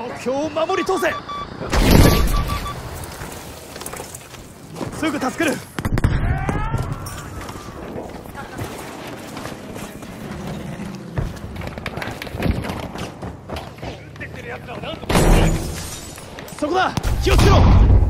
目標を守り通せ。すぐ助ける。そこだ、気をつけろ。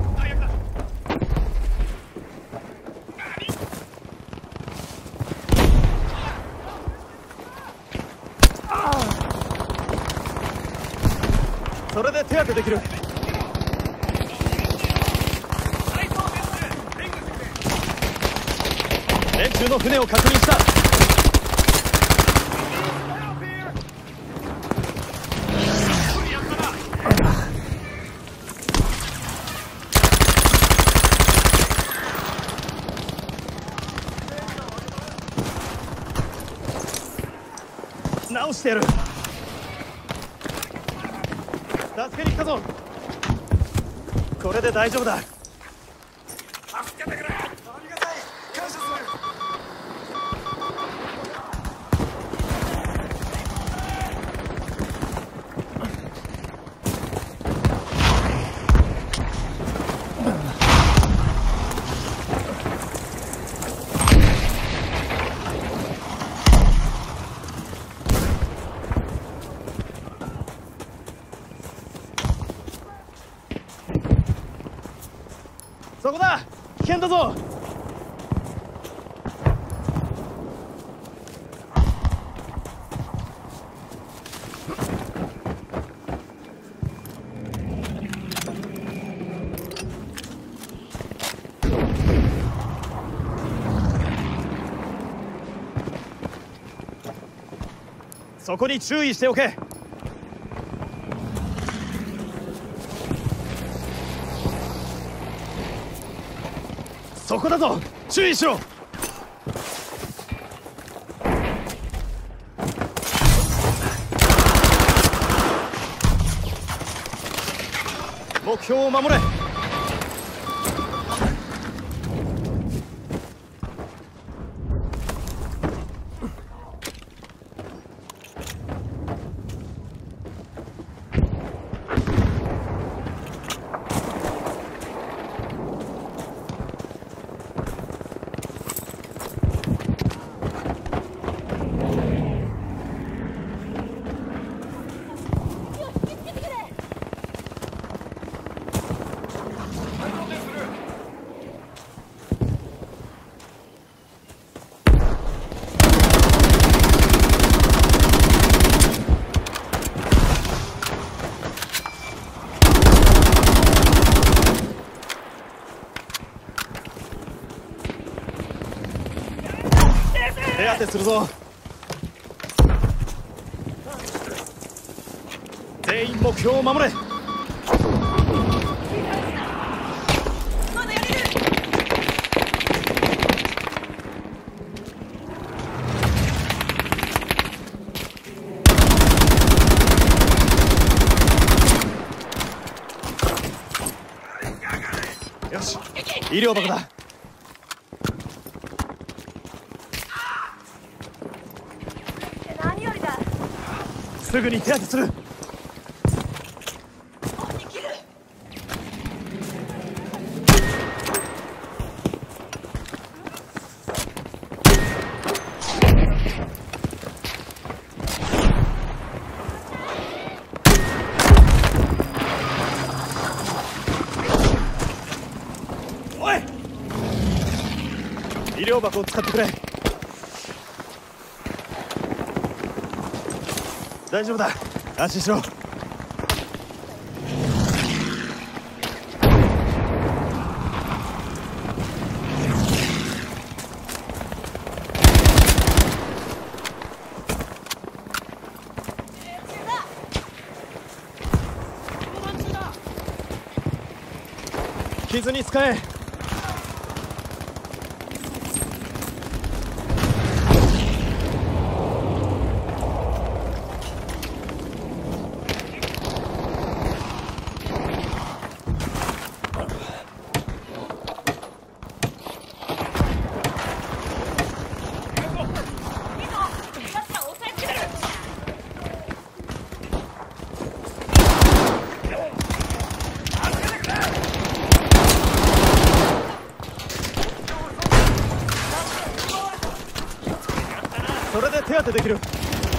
それで手当てできる。連中の船を確認した。直してやる。助けに来たぞ。これで大丈夫だ。 助けてくれ。ありがたい。感謝する。 そこだ、危険だぞ。そこに注意しておけ。そこだぞ、注意しろ。目標を守れ。手当てするぞ。全員目標を守れ。 まだやれる。 よし、医療箱だ。 何よりだ。 すぐに手当てする。おい、医療箱を使ってくれ。大丈夫だ、安心しろ。傷に使え。 てできる。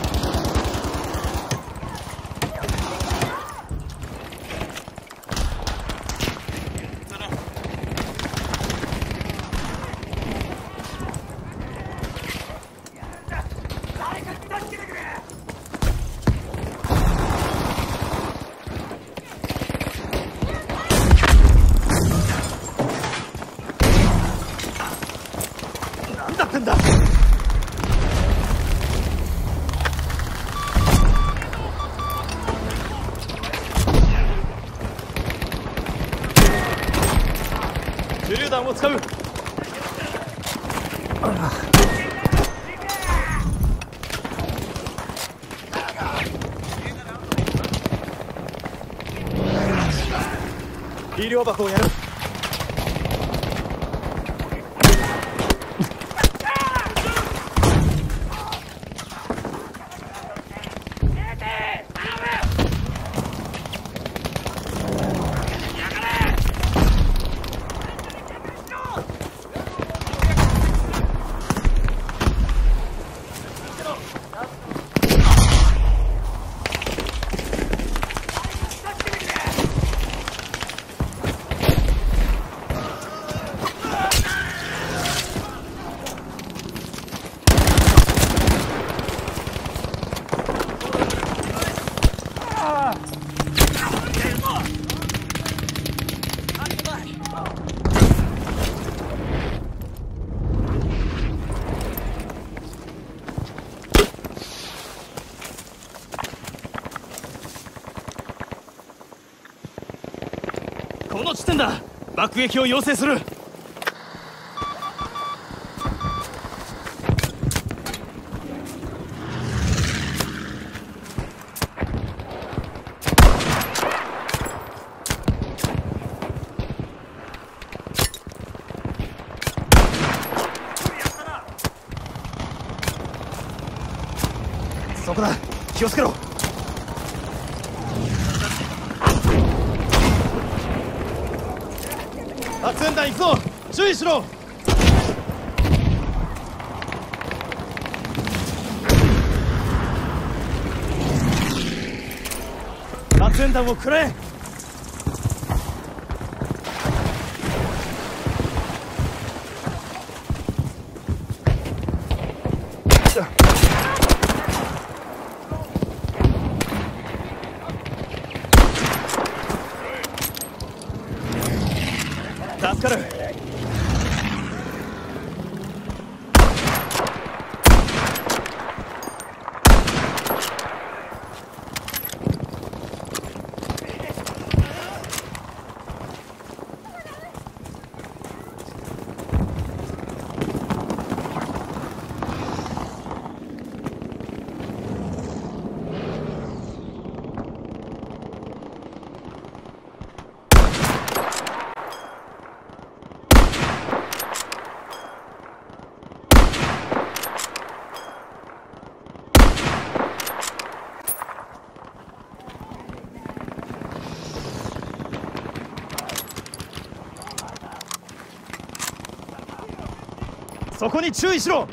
なんだってんだ。手榴弾を使う。肥料箱をやる。この地点だ。爆撃を要請する。そこだ。気をつけろ。発煙弾行くぞ。注意しろ。発煙弾をくれ。助かる。そこに注意しろ。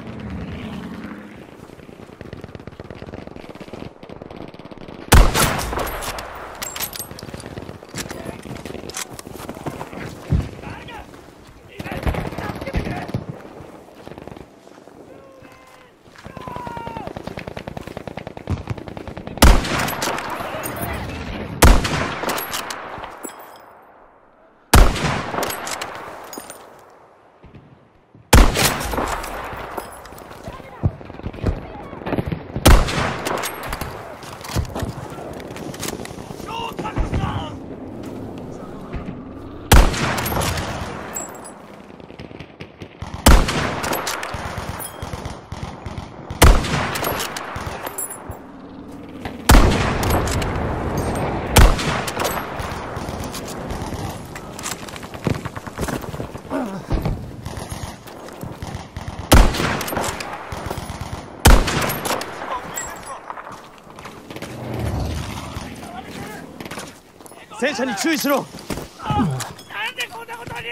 戦車に注意しろ。 なんでこんなことに。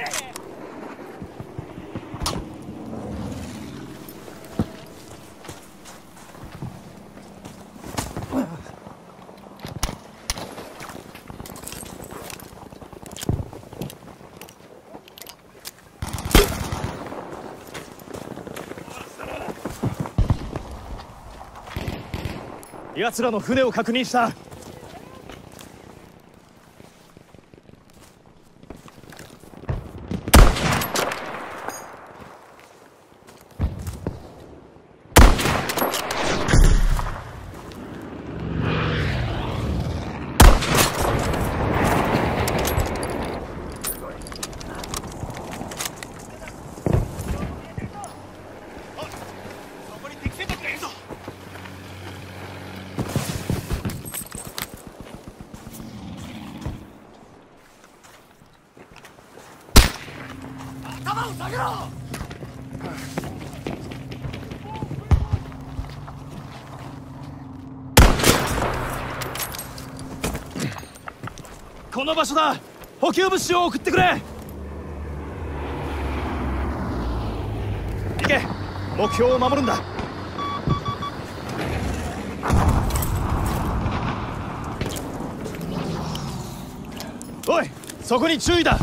奴らの船を確認した。 頭を下げろ。 この場所だ。補給物資を送ってくれ。行け。目標を守るんだ。おい、そこに注意だ。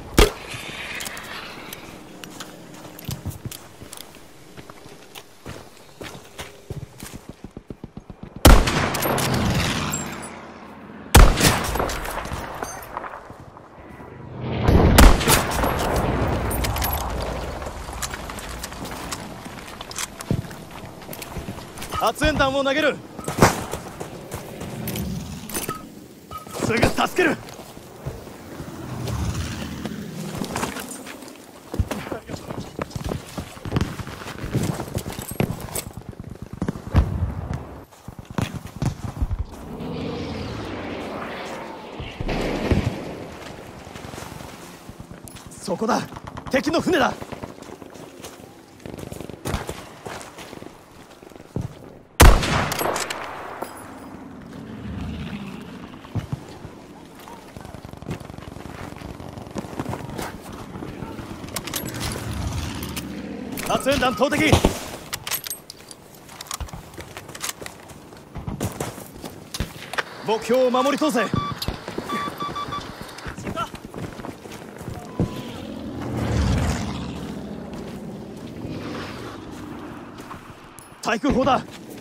発煙弾を投げる。すぐ助ける。そこだ。敵の船だ。発煙弾投擲。目標を守り通せ。対空砲だ。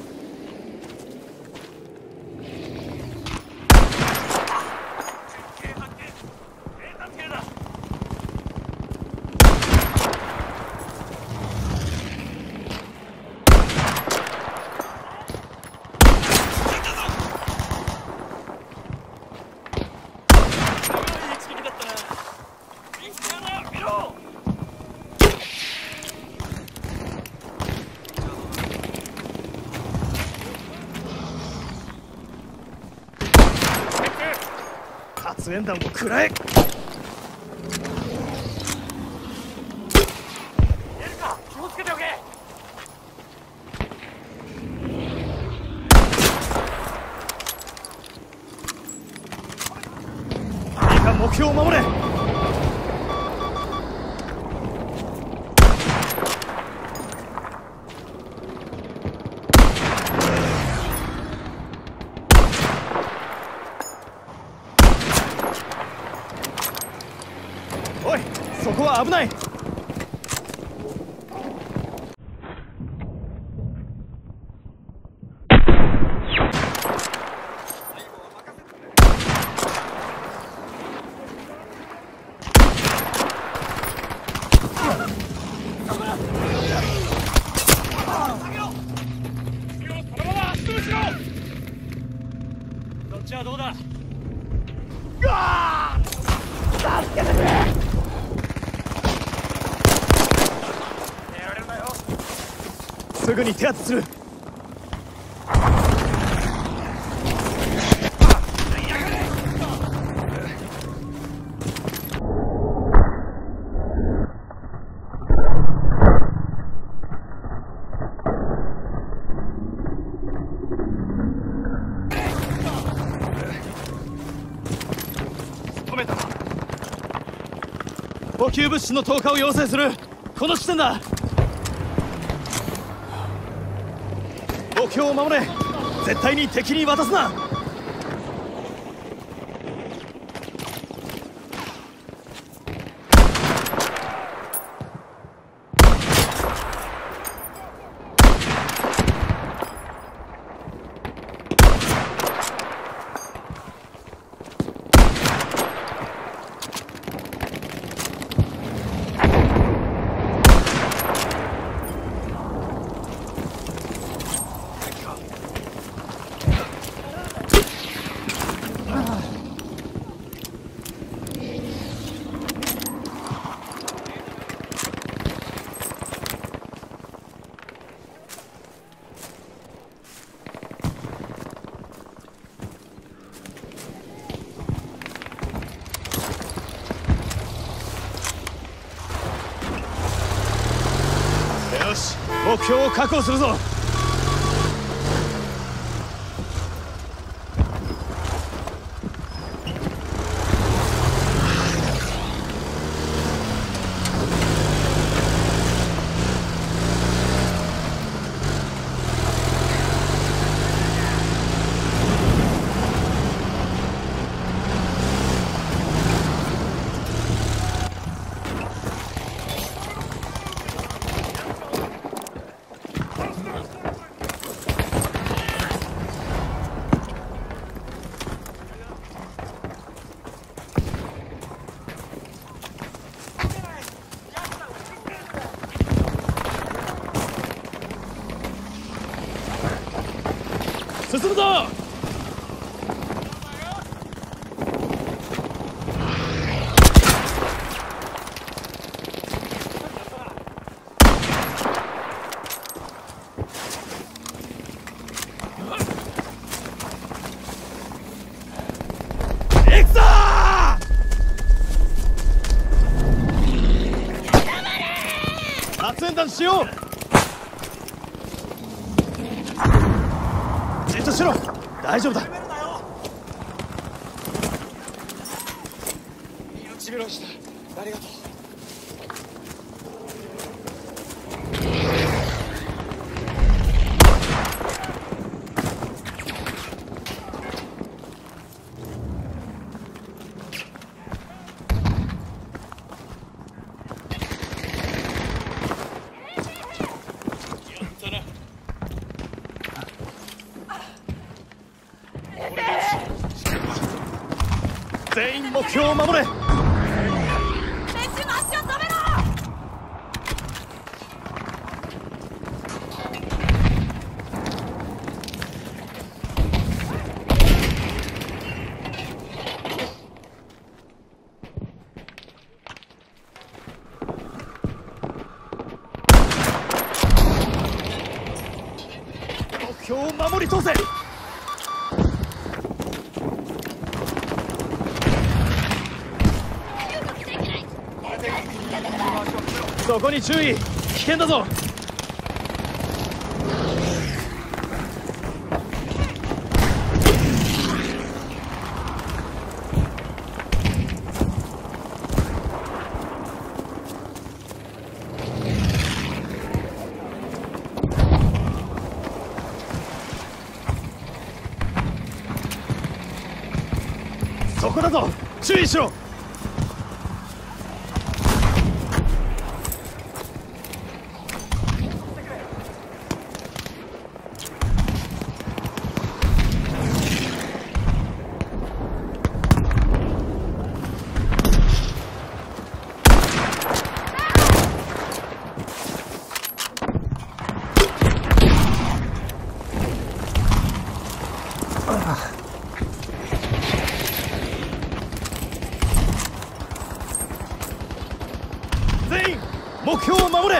発煙弾を食らえ。 出るか。気をつけておけ。 いいか、目標を守れ。おい、そこは危ない。 そっちはどうだ。 助けてくれ。 やられるなよ。 すぐに手当てする。補給物資の投下を要請する。この地点だ。目標を守れ。絶対に敵に渡すな。 目標を確保するぞ。進むぞ。行くぞ。発煙弾しよう。じっとしろ。大丈夫だ。命拾いした。ありがとう。全員目標を守れ。 連中の足を止めろ。 目標を守り通せ。そこに注意。危険だぞ。そこだぞ。注意しろ。全員目標を守れ。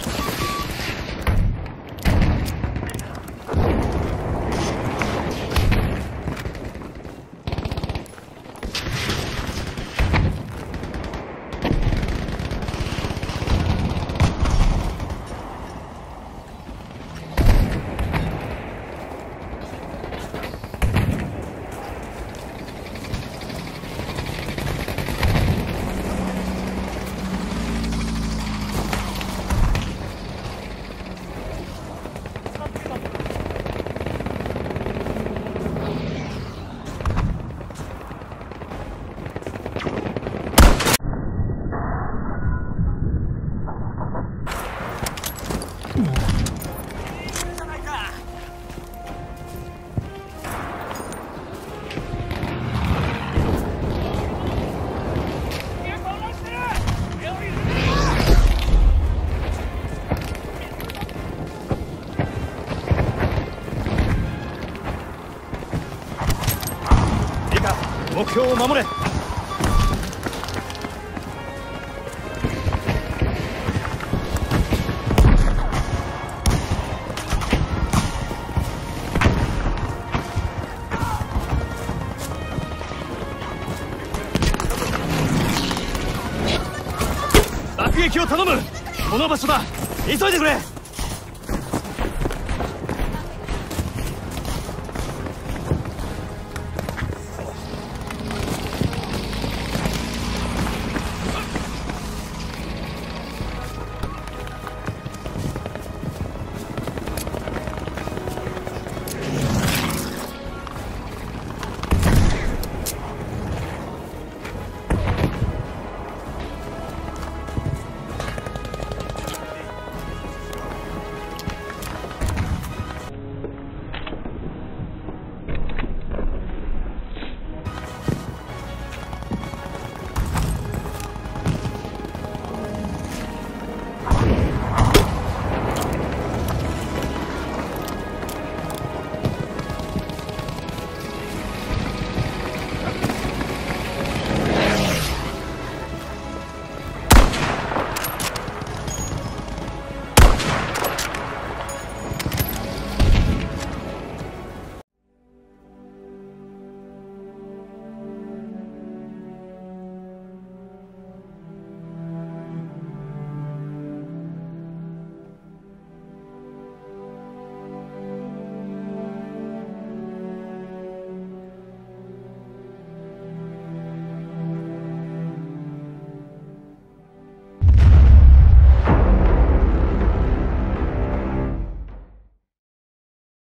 目標を守れ。爆撃を頼む。この場所だ。急いでくれ。